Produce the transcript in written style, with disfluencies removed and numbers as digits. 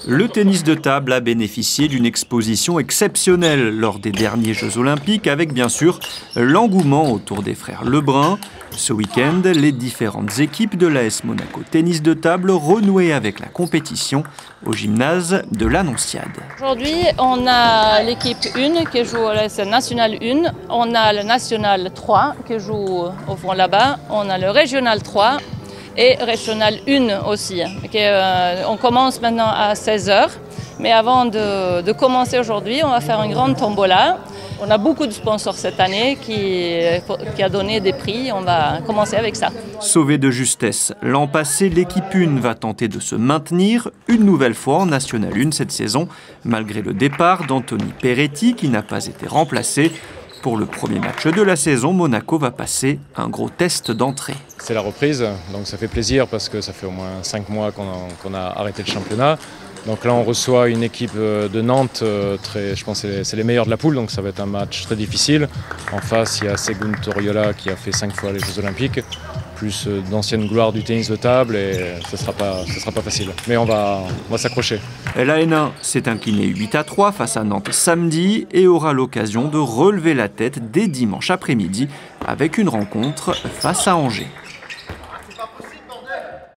Le tennis de table a bénéficié d'une exposition exceptionnelle lors des derniers Jeux Olympiques avec bien sûr l'engouement autour des frères Lebrun. Ce week-end, les différentes équipes de l'AS Monaco Tennis de table renouaient avec la compétition au gymnase de l'Annonciade. Aujourd'hui, on a l'équipe 1 qui joue à la nationale 1, on a le national 3 qui joue au fond là-bas, on a le régional 3 et régional 1 aussi. On commence maintenant à 16h, mais avant de commencer aujourd'hui, on va faire une grande tombola. On a beaucoup de sponsors cette année qui a donné des prix, on va commencer avec ça. Sauvée de justesse, l'an passé, l'équipe 1 va tenter de se maintenir une nouvelle fois en National 1 cette saison, malgré le départ d'Anthony Peretti qui n'a pas été remplacé. Pour le premier match de la saison, Monaco va passer un gros test d'entrée. C'est la reprise, donc ça fait plaisir parce que ça fait au moins 5 mois qu'on a arrêté le championnat. Donc là on reçoit une équipe de Nantes, je pense que c'est les meilleurs de la poule, donc ça va être un match très difficile. En face il y a Segun Toriola qui a fait 5 fois les Jeux Olympiques, plus d'anciennes gloires du tennis de table et ce sera pas facile. Mais on va s'accrocher. La N1 s'est inclinée 8-3 face à Nantes samedi et aura l'occasion de relever la tête dès dimanche après-midi avec une rencontre face à Angers.